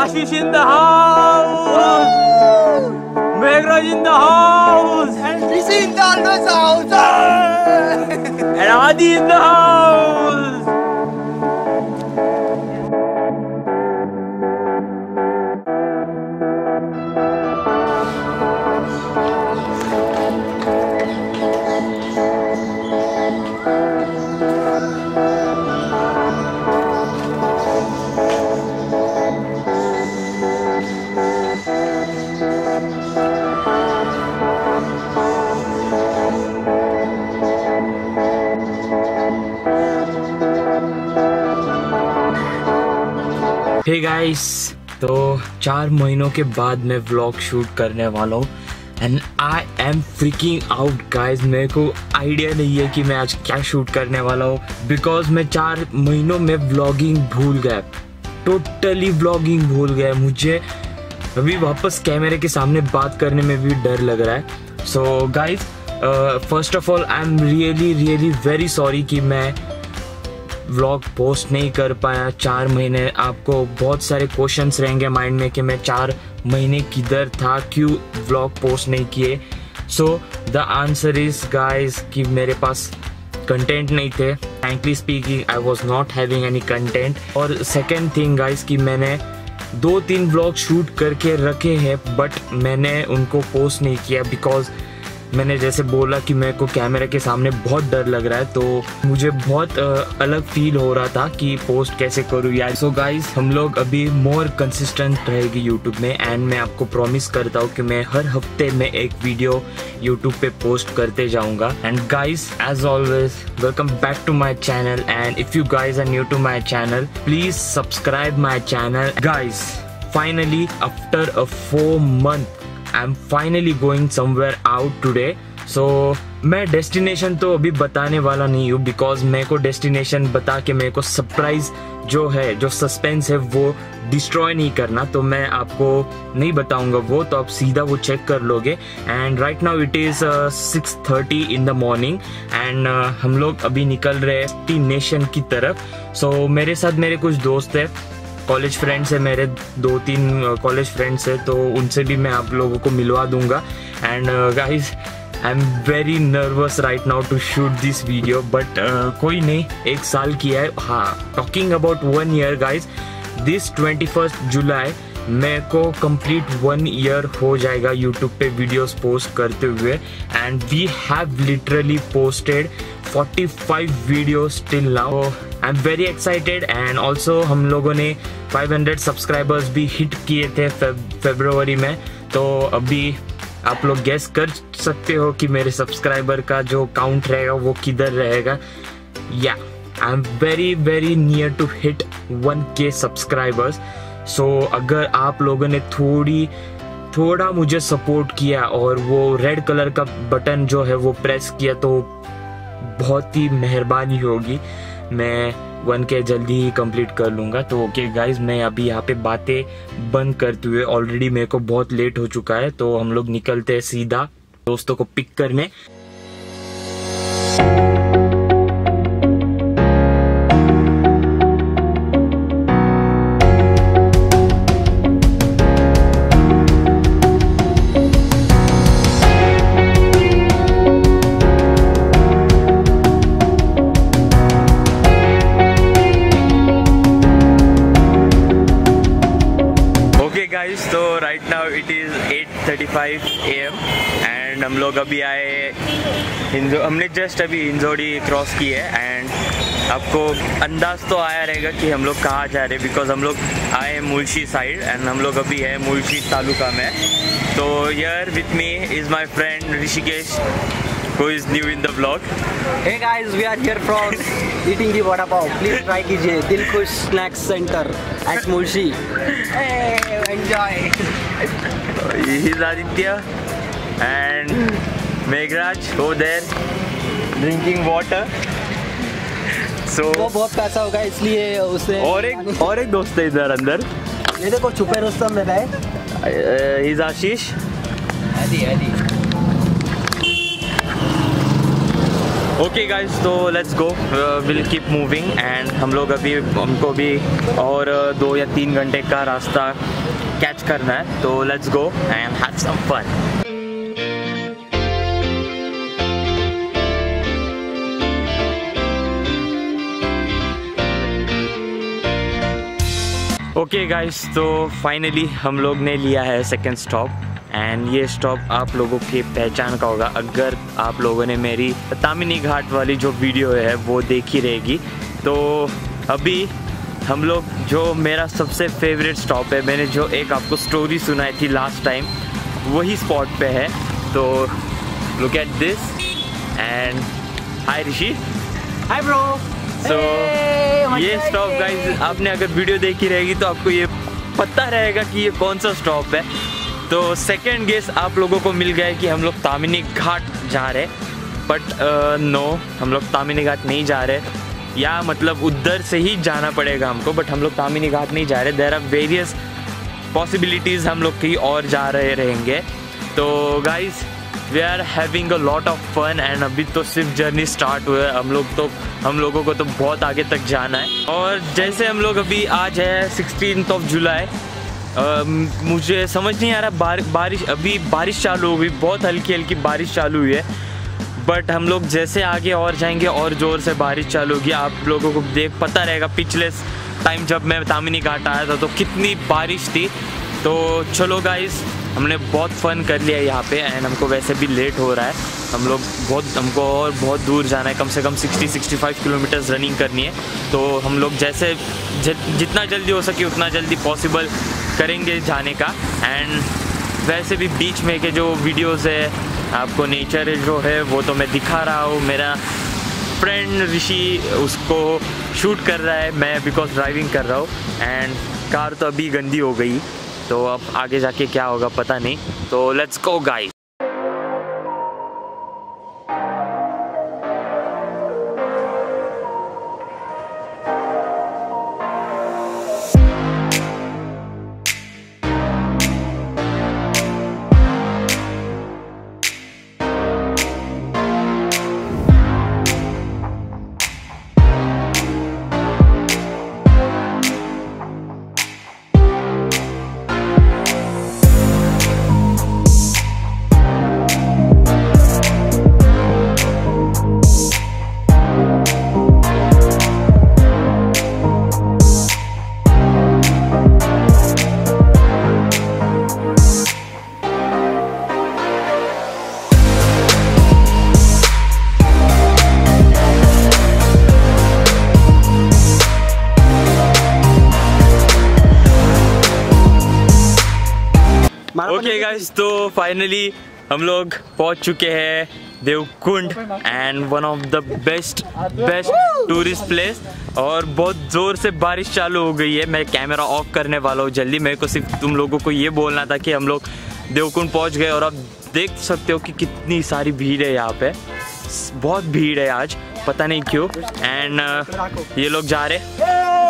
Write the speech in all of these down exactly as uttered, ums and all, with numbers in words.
Ashish in the house. Meghraj in the house. And Rishi in the always house. And Adi in the house. Hey guys, तो चार महीनों के बाद मैं vlog shoot करने वाला हूँ and I am freaking out guys. मेरे को आइडिया नहीं है कि मैं आज क्या शूट करने वाला हूँ, बिकॉज मैं चार महीनों में व्लॉगिंग भूल गया, टोटली व्लॉगिंग भूल गया। मुझे अभी वापस कैमरे के सामने बात करने में भी डर लग रहा है। So guys, first of all I am really really very sorry कि मैं व्लॉग पोस्ट नहीं कर पाया चार महीने। आपको बहुत सारे क्वेश्चंस रहेंगे माइंड में कि मैं चार महीने किधर था, क्यों व्लॉग पोस्ट नहीं किए। So the answer is guys कि मेरे पास कंटेंट नहीं थे। Frankly speaking, I was not having any content. और सेकेंड थिंग गाइस कि मैंने दो तीन व्लॉग शूट करके रखे हैं बट मैंने उनको पोस्ट नहीं किया, बिकॉज मैंने जैसे बोला कि मेरे को कैमरे के सामने बहुत डर लग रहा है, तो मुझे बहुत uh, अलग फील हो रहा था कि पोस्ट कैसे करूँ यार। सो गाइस, हम लोग अभी मोर कंसिस्टेंट रहेगी यूट्यूब में एंड मैं आपको प्रॉमिस करता हूँ कि मैं हर हफ्ते में एक वीडियो यूट्यूब पे पोस्ट करते जाऊँगा। And guys, as always, welcome back to my channel and if you guys are new to my channel, please subscribe my channel. Guys, finally after a four month I'm finally going somewhere out today. So मैं destination तो अभी बताने वाला नहीं हूँ, because मेरे को destination बता के मेरे को सरप्राइज जो है, जो सस्पेंस है, वो डिस्ट्रॉय नहीं करना। तो मैं आपको नहीं बताऊंगा वो, तो आप सीधा वो चेक कर लोगे। And right now it is six thirty in the morning and हम लोग अभी निकल रहे हैं डेस्टिनेशन की तरफ। सो so, मेरे साथ मेरे कुछ दोस्त है, कॉलेज फ्रेंड्स है, मेरे दो तीन कॉलेज फ्रेंड्स है, तो उनसे भी मैं आप लोगों को मिलवा दूंगा। And guys, I am very nervous right now to shoot this video, but कोई नहीं, एक साल किया है। हाँ, talking about one year guys, this twenty first July मेरे को कंप्लीट वन ईयर हो जाएगा यूट्यूब पे वीडियोस पोस्ट करते हुए। And we have literally posted forty five videos till now. I am very excited and also हम लोगों ने फाइव हंड्रेड सब्सक्राइबर्स भी हिट किए थे फरवरी में। तो अभी आप लोग गेस कर सकते हो कि मेरे सब्सक्राइबर का जो काउंट रहेगा वो किधर रहेगा। या I am very very near to hit one K subscribers. So अगर आप लोगों ने थोड़ी थोड़ा मुझे सपोर्ट किया और वो रेड कलर का बटन जो है वो प्रेस किया, तो बहुत ही मेहरबानी होगी। मैं वन के जल्दी ही कंप्लीट कर लूँगा। तो ओके गाइज, मैं अभी यहाँ पे बातें बंद करते हुए, ऑलरेडी मेरे को बहुत लेट हो चुका है, तो हम लोग निकलते हैं सीधा दोस्तों को पिक करने। तो right now it is eight thirty five A M and हम लोग अभी आए हिंजो, हमने जस्ट अभी हिंजोड़ी क्रॉस की है। एंड आपको अंदाज तो आया रहेगा कि हम लोग कहाँ जा रहे हैं, बिकॉज हम लोग आए मुल्शी साइड एंड हम लोग अभी है मुल्शी तालुका में। तो here with me is my friend Rishikesh, who is new in the vlog. Hey guys, we are here from eating the vada pav. Please try कीजिए, Dilkhush snacks centre at Mulshi. Hey, enjoy. He is Aditya and Meghraj over there drinking water. So वो बहुत पैसा होगा इसलिए उसे। और एक और एक दोस्त है इधर अंदर, ये देखो छुपे रुस्तम में है। He is Ashish. Adi Adi. Okay guys, तो let's go, will keep moving. And हम लोग अभी हमको भी और दो या तीन घंटे का रास्ता कैच करना है, तो let's go and have some fun. Okay guys, तो फाइनली हम लोग ने लिया है सेकंड स्टॉप एंड ये स्टॉप आप लोगों की पहचान का होगा अगर आप लोगों ने मेरी तामिनी घाट वाली जो वीडियो है वो देखी रहेगी। तो अभी हम लोग जो मेरा सबसे फेवरेट स्टॉप है, मैंने जो एक आपको स्टोरी सुनाई थी लास्ट टाइम, वही स्पॉट पे है। तो look at this and hi Rishi. Hi bro. So ये स्टॉप गाइस, आपने अगर वीडियो देखी रहेगी तो आपको ये पता रहेगा कि ये कौन सा स्टॉप है। तो सेकंड गेस आप लोगों को मिल गया है कि हम लोग तामिनी घाट जा रहे, बट नो uh, हम लोग तामिनी घाट नहीं जा रहे, या मतलब उधर से ही जाना पड़ेगा हमको, बट हम लोग तामिनी घाट नहीं जा रहे। देयर आर वेरियस पॉसिबिलिटीज़, हम लोग कहीं और जा रहे रहेंगे। तो guys we are having a lot of fun and अभी तो सिर्फ जर्नी स्टार्ट हुआ है, हम लोग तो हम लोगों को तो बहुत आगे तक जाना है। और जैसे हम लोग अभी आज है सिक्सटीन्थ ऑफ जुलाई, मुझे समझ नहीं आ रहा बार, बारिश अभी बारिश चालू हो गई, बहुत हल्की हल्की बारिश चालू हुई है, बट हम लोग जैसे आगे और जाएंगे और ज़ोर से बारिश चालू होगी। आप लोगों को देख पता रहेगा पिछले टाइम जब मैं तामिनी घाट आया था तो कितनी बारिश थी। तो चलो गाइस, हमने बहुत फन कर लिया यहाँ पे एंड हमको वैसे भी लेट हो रहा है, हम लोग बहुत हमको और बहुत दूर जाना है, कम से कम साठ पैंसठ किलोमीटर्स रनिंग करनी है। तो हम लोग जैसे ज, जितना जल्दी हो सके उतना जल्दी पॉसिबल करेंगे जाने का। एंड वैसे भी बीच में के जो वीडियोस है, आपको नेचर जो है वो तो मैं दिखा रहा हूँ, मेरा फ्रेंड ऋषि उसको शूट कर रहा है, मैं बिकॉज ड्राइविंग कर रहा हूँ एंड कार तो अभी गंदी हो गई, तो अब आगे जाके क्या होगा पता नहीं। तो let's go guys. Okay guys, तो फाइनली हम लोग पहुंच चुके हैं Devkund and one of the best best tourist place. और बहुत ज़ोर से बारिश चालू हो गई है, मैं कैमरा ऑफ करने वाला हूँ जल्दी। मेरे को सिर्फ तुम लोगों को ये बोलना था कि हम लोग देवकुंड पहुंच गए और आप देख सकते हो कि कितनी सारी भीड़ है यहाँ पे, बहुत भीड़ है आज, पता नहीं क्यों। एंड uh, ये लोग जा रहे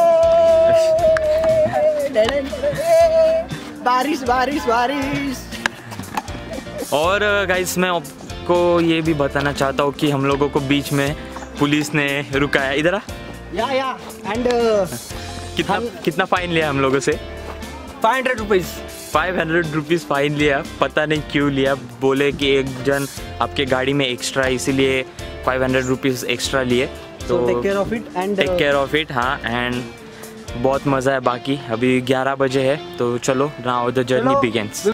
बारिश बारिश बारिश। और गाइस मैं आपको ये भी बताना चाहता हूँ कि हम लोगों को बीच में पुलिस ने रुकाया। इधर आ या या एंड कितना हम... कितना फाइन लिया हम लोगों से? Five hundred rupees five hundred rupees fine लिया, पता नहीं क्यों लिया। बोले कि एक जन आपके गाड़ी में एक्स्ट्रा, इसीलिए फाइव हंड्रेड रुपीज़ एक्स्ट्रा लिए। तो take care of it and take care of it. हाँ, एंड बहुत मज़ा है। बाकी अभी ग्यारह बजे है, तो चलो now the journey begins.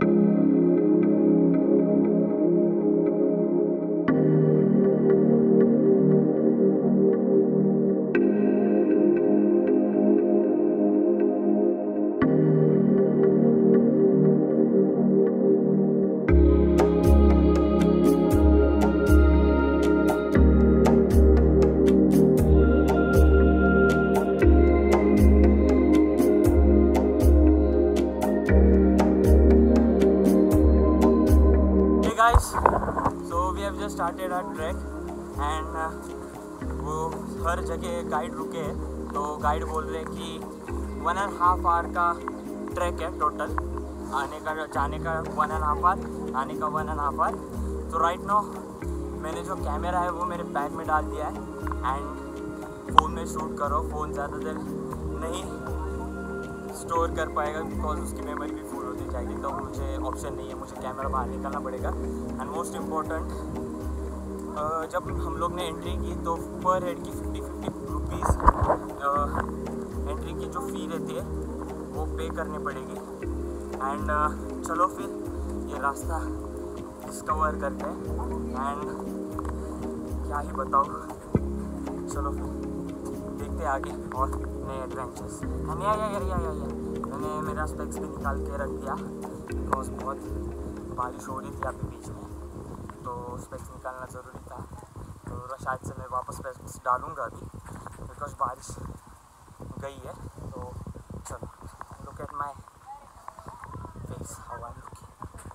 Started our trek and वो हर जगह गाइड रुके हैं, तो गाइड बोल रहे हैं कि वन एंड हाफ आवर का ट्रैक है टोटल, आने का जाने का वन एंड हाफ आवर, आने का वन एंड हाफ आवर। तो राइट नाउ मैंने जो कैमरा है वो मेरे बैग में डाल दिया है एंड फ़ोन में शूट करो, फ़ोन ज़्यादा देर नहीं स्टोर कर पाएगा बिकॉज उसकी मेमोरी भी फुल होती जाएगी, तो मुझे ऑप्शन नहीं है, मुझे कैमरा बाहर निकालना पड़ेगा। एंड मोस्ट इम्पोर्टेंट, जब हम लोग ने एंट्री की तो पर हेड की फिफ्टी फिफ्टी रुपीज़ एंट्री की जो फ़ी रहती है वो पे करनी पड़ेगी। एंड uh, चलो फिर ये रास्ता डिस्कवर करते हैं एंड क्या ही बताओ, चलो फिर देखते आगे और नए एडवेंचर्स। या या या या या मैंने मेरा स्पेक्स भी निकाल के रख दिया बिकॉज बहुत बारिश हो रही थी अभी बीच में, तो स्पेक्स निकालना ज़रूरी था। तो शायद से मैं वापस स्पेक्स डालूँगा अभी बिकॉज बारिश गई है। तो चलो look at my face, how I am looking.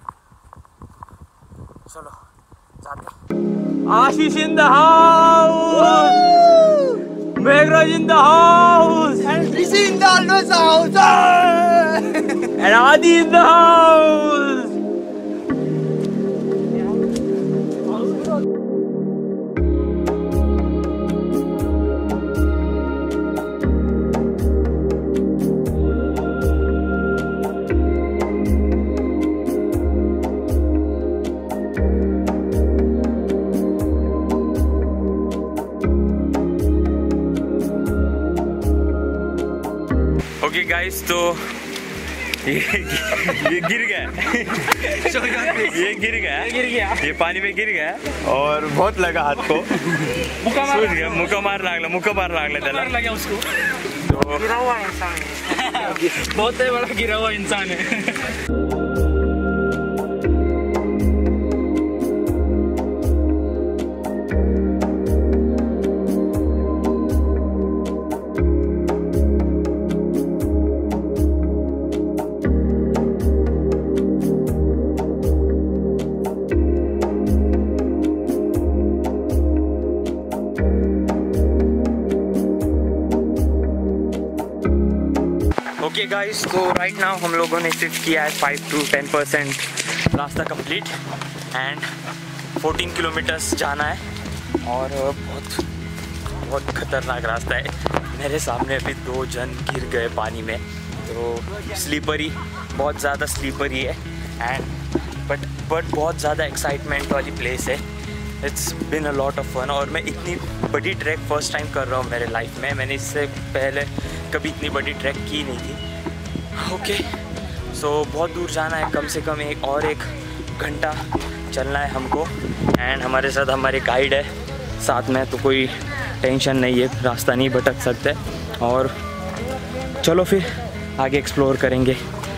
चलो जाते। Ashish in the house, Meghraj in the house, And Rishi in the always house. and Adi in the house. Okay guys, तो ये ये गिर गया ये गिर गया गिर गया ये पानी में गिर गया और बहुत लगा हाथ को, सूझ गया, मुका मार लागला मुका मार लागला त्याला लगा उसको। तो गिरा हुआ इंसान है, बहुत ही बड़ा गिरा हुआ इंसान है। ओके गाइस, तो राइट नाउ हम लोगों ने सिर्फ किया है फाइव टू टेन परसेंट रास्ता कंप्लीट एंड फोर्टीन किलोमीटर्स जाना है और बहुत बहुत खतरनाक रास्ता है। मेरे सामने अभी दो जन गिर गए पानी में, तो स्लीपरी, बहुत ज़्यादा स्लीपरी है एंड बट बट बहुत ज़्यादा एक्साइटमेंट वाली प्लेस है। It's been a lot of fun और मैं इतनी बड़ी ट्रैक फर्स्ट टाइम कर रहा हूँ मेरे लाइफ में। मैंने इससे पहले कभी इतनी बड़ी ट्रैक की नहीं थी। ओके सो बहुत दूर जाना है, कम से कम एक और एक घंटा चलना है हमको एंड हमारे साथ हमारे गाइड है साथ में, तो कोई टेंशन नहीं है, रास्ता नहीं भटक सकते। और चलो फिर आगे एक्सप्लोर करेंगे।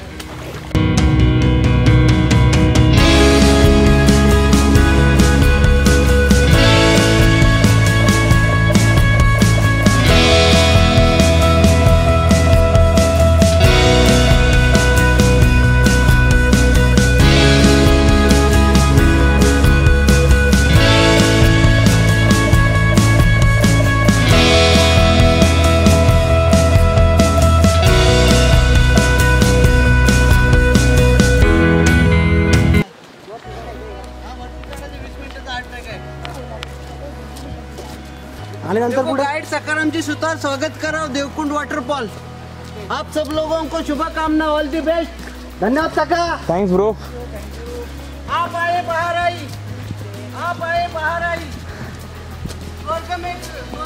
आणि नंतर पुढे गाइड सकारामची सुतार स्वागत करा देवकुंड वॉटरफॉल। आप सब लोगों को शुभकामना, ऑल दी बेस्ट। धन्यवाद काका, थैंक्स ब्रो। आप आए बाहर आई, आप आए बाहर आई। वेलकम एक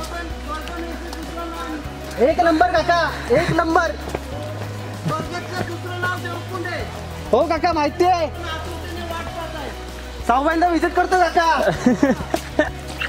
एक नंबर काका, एक नंबर। स्वर्गाचं दुसरं नाव देवकुंड आहे। हो काका माहिती आहे, सहाव्यांदा विजिट करतो काका।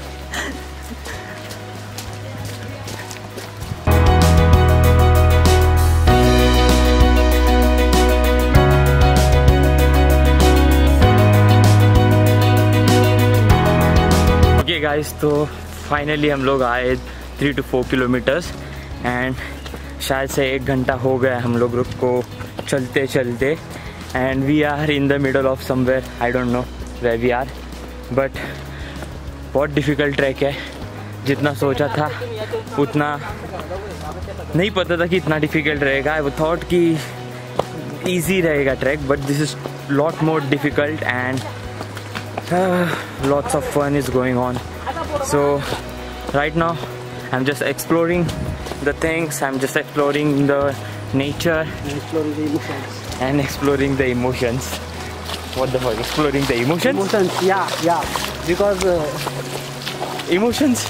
ओके गाइस, तो फाइनली हम लोग आए three to four kilometres and शायद से एक घंटा हो गया हम लोग रुक को चलते चलते and we are in the middle of somewhere, I don't know where we are, but बहुत डिफ़िकल्ट ट्रैक है। जितना सोचा था उतना नहीं पता था कि इतना डिफ़िकल्ट रहेगा। आई थॉट कि इजी रहेगा trek, but this is lot more difficult and Uh, lots of fun is going on. So right now I'm just exploring the things, I'm just exploring the nature and exploring the emotions. and exploring the emotions. What the fuck? Exploring the emotions? Emotions, yeah, yeah. Because uh, Emotions?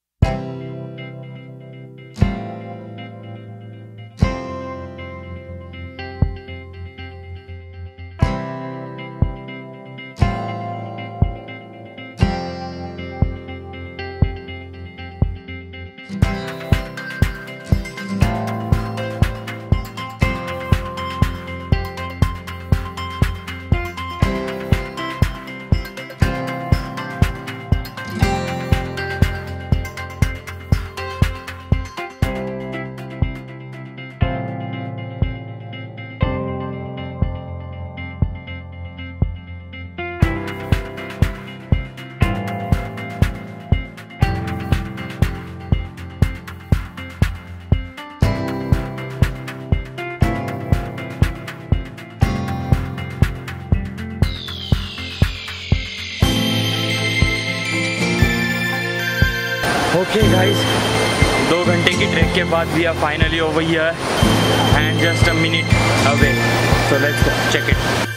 Okay guys, दो घंटे की track के बाद we are finally over here and just a minute away. So let's go check it.